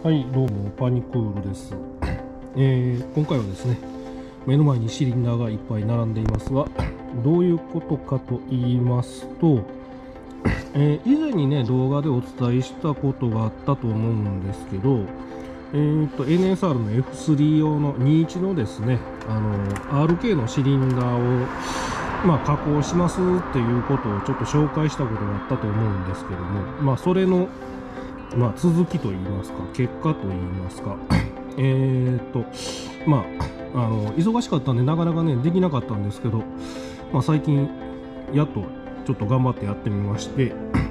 はい、どうもパニクールです。今回はですね、目の前にシリンダーがいっぱい並んでいますが、どういうことかと言いますと、以前にね動画でお伝えしたことがあったと思うんですけど、NSR の F3 用の21のですね、RK のシリンダーを加工しますっていうことをちょっと紹介したことがあったと思うんですけども、それの続きといいますか、結果といいますか、忙しかったんでなかなかねできなかったんですけど、最近やっとちょっと頑張ってやってみまして、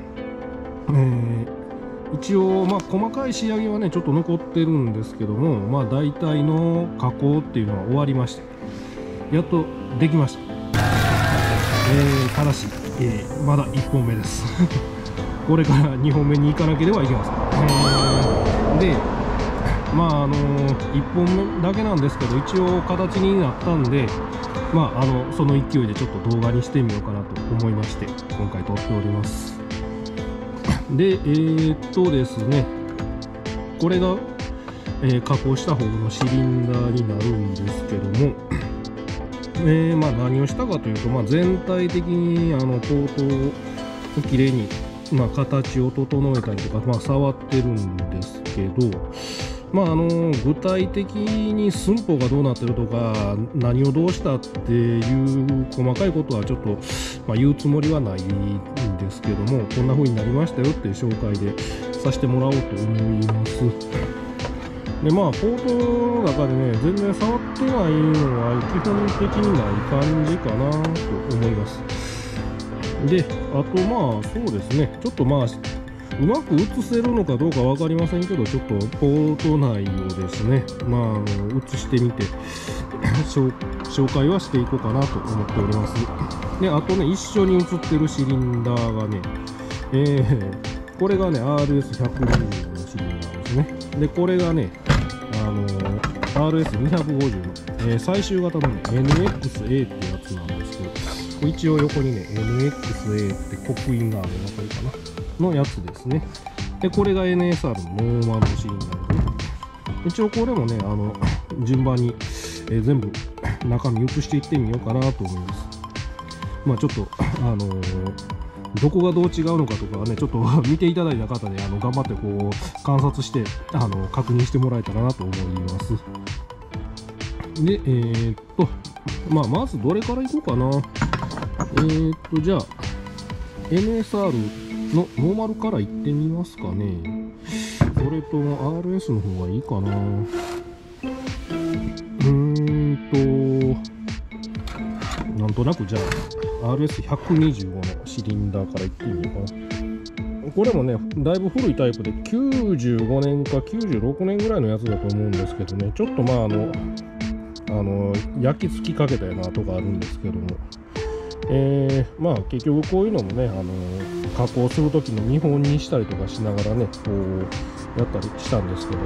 一応細かい仕上げはねちょっと残ってるんですけども、大体の加工っていうのは終わりまして、やっとできました。ただし、まだ1本目ですこれから2本目に行かなければいけません。で1本目だけなんですけど、一応形になったんで、その勢いでちょっと動画にしてみようかなと思いまして今回撮っております。でですね、これが、加工した方のシリンダーになるんですけども、何をしたかというと、全体的にポートをきれいに形を整えたりとか、触ってるんですけど、具体的に寸法がどうなってるとか何をどうしたっていう細かいことはちょっと、言うつもりはないんですけども、こんな風になりましたよっていう紹介でさせてもらおうと思います。でポートの中でね全然触ってないのは基本的にない感じかなと思います。であとそうですね、ちょっとうまく映せるのかどうか分かりませんけど、ちょっとポート内をですね映してみて紹介はしていこうかなと思っております。であとね、一緒に映ってるシリンダーがね、これがね RS120 のシリンダーですね。でこれがねRS250 の、最終型のね NXA ってやつなんですけど、一応横にね NXA って刻印があるのかなのやつですね。でこれが NSR のノーマルのシリンダーですね。一応これもね順番に、全部中身移していってみようかなと思います。ちょっとどこがどう違うのかとかはねちょっと見ていただいた方で頑張ってこう観察して確認してもらえたらなと思います。でまずどれからいこうかな。じゃあ NSR のノーマルからいってみますかね。それとも RS の方がいいかな。なんとなくじゃあ RS125 のシリンダーからいってみようかな。これもねだいぶ古いタイプで95年か96年ぐらいのやつだと思うんですけどね、ちょっと焼き付きかけたような跡があるんですけども、結局こういうのもね加工する時の見本にしたりとかしながらねこうやったりしたんですけど、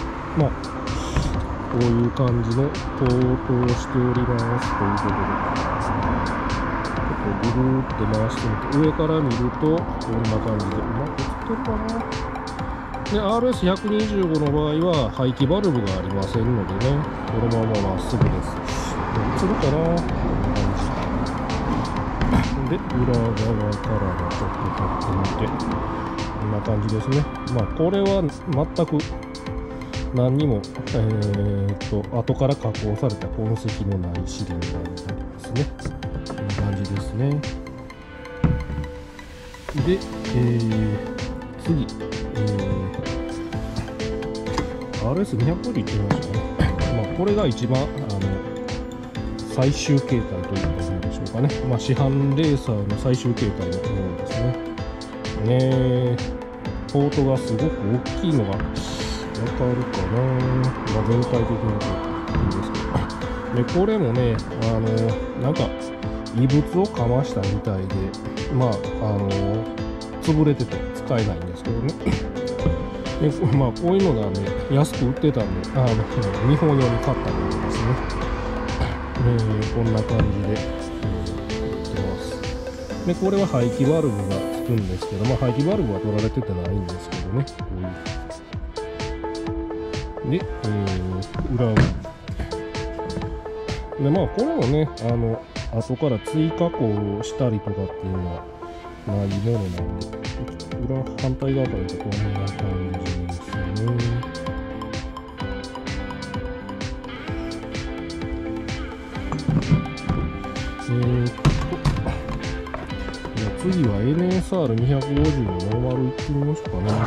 こういう感じのポートをしておりますということで、ぐるーって回してみて、上から見るとこんな感じでうまく映ってるかな。で RS125 の場合は排気バルブがありませんのでね、このまままっすぐです。映るかな、こんな感じで裏側からがちょっと立ってみてこんな感じですね。これは全く何にも、後から加工された痕跡のないシリンダーになりますね。こんな感じですね。で、次、RS250 いってみましょうかね。これが一番最終形態ということでしょうかね。市販レーサーの最終形態のものですね。ポートがすごく大きいのがわかるかな。全体的にいいんですけど、でこれもねなんか異物をかましたみたいで潰れてて使えないんですけどね。でこういうのがね安く売ってたんで見本用に買ったものですね。こんな感じで売ってます。でこれは排気バルブがつくんですけど、排気バルブは取られててないんですけどね、こういうで、裏をで、まあこれもね、後から追加工したりとかっていうのはないものなんで、裏反対側から見てこんな感じですね。じゃあ次は NSR250 のノーマルいってみましょうかね。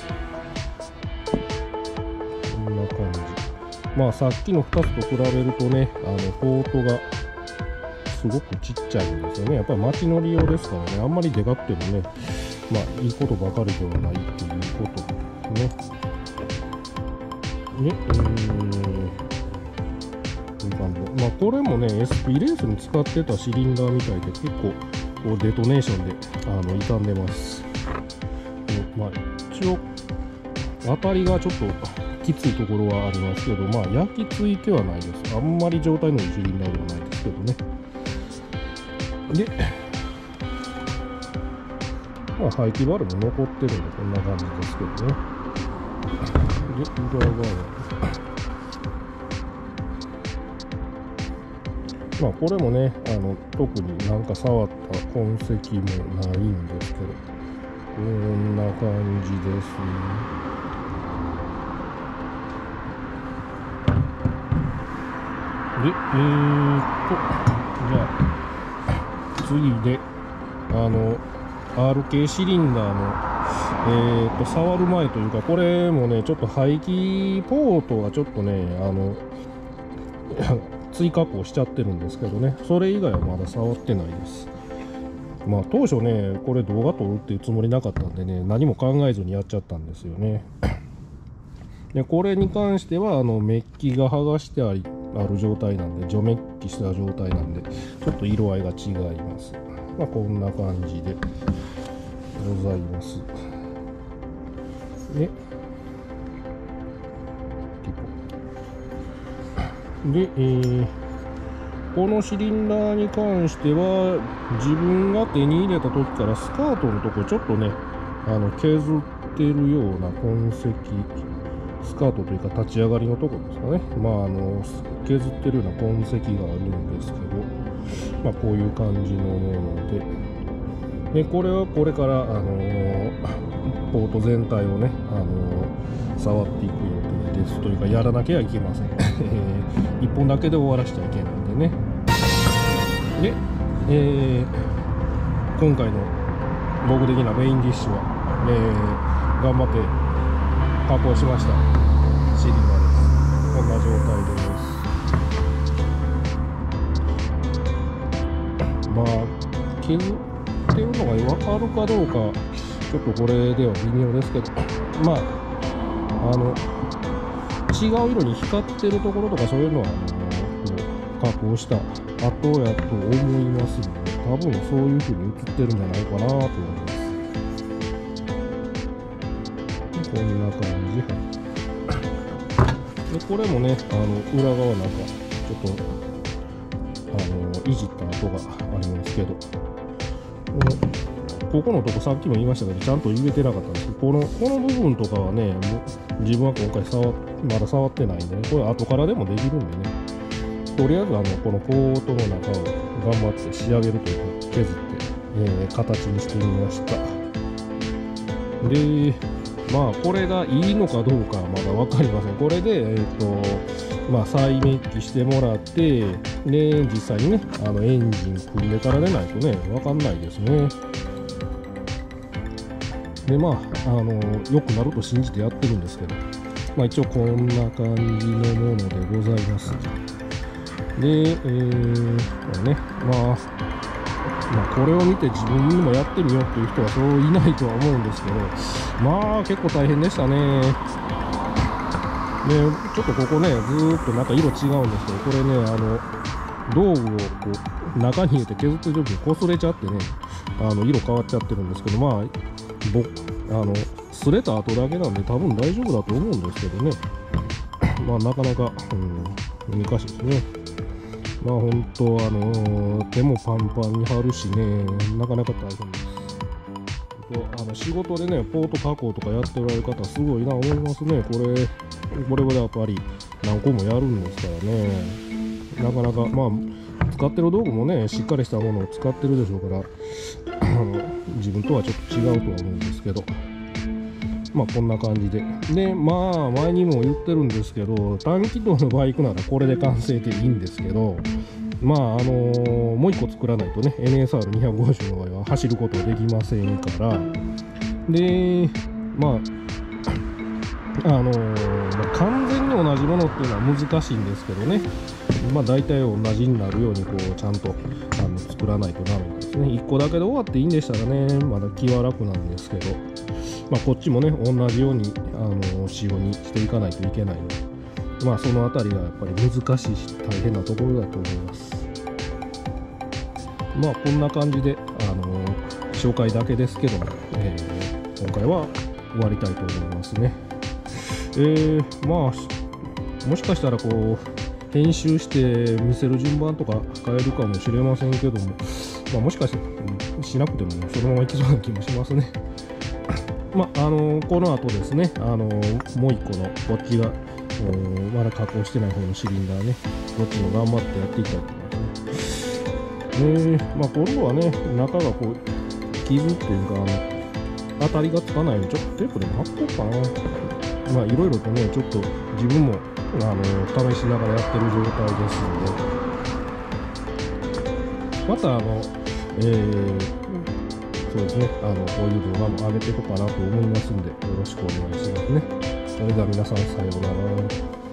こんな感じ。まあさっきの2つと比べるとね、ポートがすごくちっちゃいんですよね。やっぱり街の利用ですからね、あんまりでかくてもね、まあいいことばかりではないっていうことですね。で、こういう感じで。まあこれもね、SP レースに使ってたシリンダーみたいで、結構こうデトネーションで傷んでます。まあ一応、当たりがちょっときついところはありますけど、まあ焼き付いてはないです。あんまり状態のいいシリンダーではないですけどね。で、まあ、排気バルブ残ってるんでこんな感じですけどね。で、裏側はまあこれもね、特になんか触った痕跡もないんですけど、こんな感じですね。で、じゃあ次でRK シリンダーの触る前というか、これもねちょっと排気ポートがちょっとね追加工しちゃってるんですけどね、それ以外はまだ触ってないです。まあ当初ねこれ動画撮るっていうつもりなかったんでね、何も考えずにやっちゃったんですよね。でこれに関してはメッキが剥がしてある状態なんで、除メッキした状態なんでちょっと色合いが違います。まあこんな感じでございます。で、このシリンダーに関しては自分が手に入れた時からスカートのところちょっとね削ってるような痕跡、スカートというか立ち上がりのところですかね、まあ削ってるような痕跡があるんですけど、まあこういう感じのもので、これはこれからポート全体をね触っていく予定ですというか、やらなきゃいけません。1本だけで終わらせちゃいけないんでね。で、今回の僕的なメインディッシュは、頑張って加工しましたシリンダーです。こんな状態です。まあ削ってるのが分かるかどうかちょっとこれでは微妙ですけど、まあ違う色に光ってるところとかそういうのは加工した後やと思いますので、多分そういう風に映ってるんじゃないかなと思います。こんな感じで、これもね裏側なんかちょっといじった跡がありますけど、ここのとこさっきも言いましたけどちゃんと言えてなかったんですけど、この部分とかはね自分は今回まだ触ってないんでね、これ後からでもできるんでね、とりあえずこのポートの中を頑張って仕上げるというか削って、形にしてみました。でまあこれがいいのかどうかはまだ分かりません。これでまあ再メッキしてもらってで実際にねエンジン組んでからでないとね分かんないですね。でまあ良くなると信じてやってるんですけど、まあ一応こんな感じのものでございます。でこれねまあこれを見て自分にもやってみようっていう人はそういないとは思うんですけど、まあ結構大変でしたね。でちょっとここねずーっとなんか色違うんですけど、これね道具をこう中に入れて削ってる時にこすれちゃってね色変わっちゃってるんですけど、まあ擦れた後だけなんで多分大丈夫だと思うんですけどね。まあなかなか、難しいですね。まあ本当手もパンパンに張るしね、なかなか大変です。仕事でねポート加工とかやっておられる方すごいな思いますね。これこれはやっぱり何個もやるんですからね、なかなかまあ使ってる道具もねしっかりしたものを使ってるでしょうから自分とはちょっと違うとは思うんですけど、まあこんな感じで、でまあ前にも言ってるんですけど、単気筒のバイクならこれで完成でいいんですけど、まあもう1個作らないとね NSR250 の場合は走ることはできませんから、でまあ完全に同じものっていうのは難しいんですけどね、まあ大体同じになるようにこうちゃんと作らないとダメですね。1個だけで終わっていいんでしたらねまだ気は楽なんですけど、まあこっちもね同じように仕様にしていかないといけないので、まあそのあたりがやっぱり難しいし大変なところだと思います。まあこんな感じで紹介だけですけども、今回は終わりたいと思いますね。まあもしかしたらこう編集して見せる順番とか変えるかもしれませんけども、まあ、もしかしてしなくてもそのままいきそうな気もしますね。まあこの後ですねもう1個のこっちがまだ加工してない方のシリンダーね、こっちも頑張ってやっていきたいと思いますね。まあ今度はね中がこう傷っていうか当たりがつかないようにちょっとテープでも貼っとこうかな。まあいろいろとねちょっと自分も試しながらやってる状態ですので、またそうですねこういう動画も上げていこうかなと思いますんでよろしくお願いしますね。それでは皆さんさようなら。